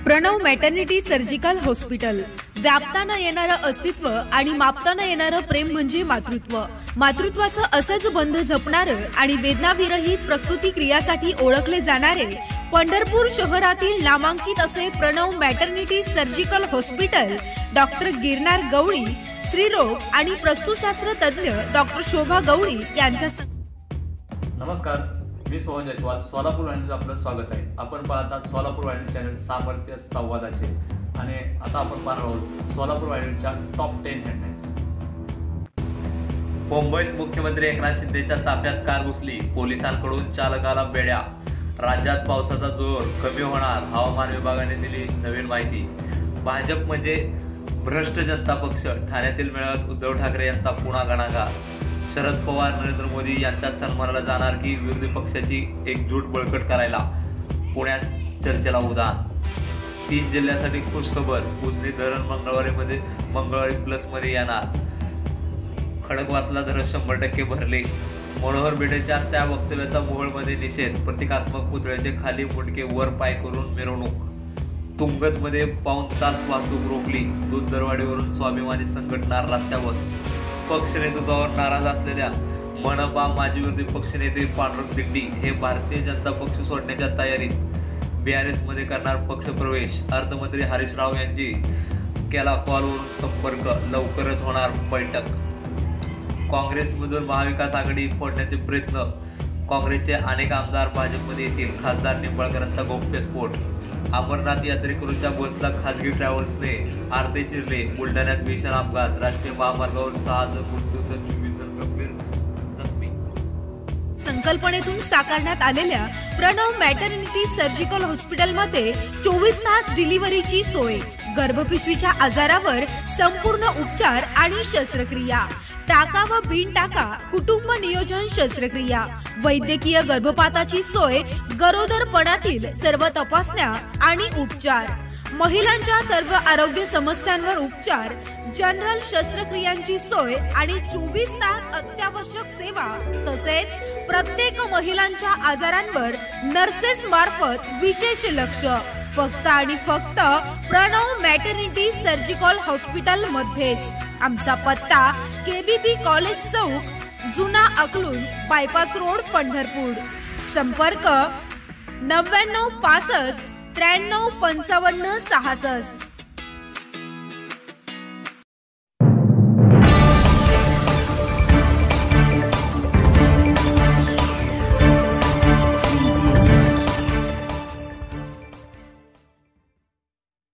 Pranab maternity surgical hospital. व्यापताना येणारं अस्तित्व आणि मापताना येणारं प्रेम म्हणजे मातृत्व। मातृत्वाचं असंच बंध जपणारं आणि वेदनाविरहित प्रस्तुती क्रियासाठी ओळखले जाणारे पंढरपूर शहरातील नामांकित असे Pranav maternity surgical hospital doctor Girnar Gawali, स्त्रीरोग आणि प्रसूतीशास्त्र तज्ञ डॉक्टर शोभा गवळी यांच्या। नमस्कार, मी सोहन जयस्वाल, सोलापूर वाहिनीचं आपलं स्वागत आहे। आपण पाहता सोलापूर वाहिनी चॅनल सामर्थ्य संवादाचे आणि आता आपण पाहणार आहोत सोलापूर वाहिनीच्या टॉप 10 हेडलाईन्स। मुंबईत मुख्यमंत्री एकनाथ शिंदेच्या ताफ्यात कार घुसली, पोलिसांकडून चालकाला बेड्या। राज्यात पावसाचा जोर कमी होणार, हवामान विभागाने दिली नवीन माहिती। भाजप म्हणजे भ्रष्ट जनता पक्ष, ठाण्यातील मेळाव्यात उद्धव ठाकरे यांचा पुन्हा गणागार। शरद पवार नरेंद्र मोदी यांच्या सन्मानाला जाणार की विरोधी पक्षाची एकजूट बळकट करायला, पुण्यात चर्चेला उधाण। 3 जिल्ह्यासाठी खुशखबर, उजनी धरण मंगळवारी प्लसमध्ये येणार। खडकवासला धरण 100% भरले। मनोहर बेडेच्या त्या वक्तव्याचा मोहोळमध्ये निषेध, प्रतिकात्मक पुतळ्याचे खाली मुंडके वर पाय करून मिरवणूक। तुंगतमध्ये पाऊण तास वाहतूक रोखली, दूध दरवाढीवरून स्वाभिमानी संघटना रस्त्यावर। पक्ष नेतृत्वावर नाराज असलेल्या मनपा माजी विरोधी पक्षनेते पांडुरंग दिंडी हे भारतीय जनता पक्ष सोडण्याच्या तयारीत, बीआरएसमध्ये करणार पक्षप्रवेश। अर्थमंत्री हरीश राव यांची केला कॉलवरून संपर्क, लवकरच होणार बैठक। काँग्रेसमधून महाविकास आघाडी फोडण्याचे प्रयत्न, काँग्रेसचे अनेक आमदार भाजपमध्ये येतील, खासदार निंबाळकरांचा गौप्यस्फोट। अमरनाथ यात्रेकरूंच्या बसला खासगी ट्रॅव्हल्सने अर्धे चिरले, बुलढाण्यात भीषण अपघात। राष्ट्रीय महामार्गावर 6 जण मृत्यू तर 24 जण गंभीर जखमी। संकल्पनेतून साकारण्यात आलेल्या प्रणव मॅटर्निटी सर्जिकल हॉस्पिटलमध्ये 24 तास डिलिव्हरीची सोय, गर्भपिशवीच्या आजारावर संपूर्ण उपचार आणि शस्त्रक्रिया, टाका व बिन टाका कुटुंब नियोजन शस्त्रक्रिया, वैद्यकीय गर्भपाताची सोय, गरोदरपणातील सर्व तपासण्या आणि उपचार, महिलांच्या सर्व आरोग्य समस्यांवर उपचार, जनरल शस्त्रक्रियांची सोय आणि 24 तास अत्यावश्यक सेवा, तसेच प्रत्येक महिलांच्या आजारांवर नर्सेस मार्फत विशेष लक्ष। फक्त आणि फक्त प्रणव मॅटर्निटी सर्जिकल हॉस्पिटल मध्येच। आमचा पत्ता केबीपी कॉलेज चौक, जुना अकलूज बायपास रोड, पंढरपूर। संपर्क 99 65 93 55 66।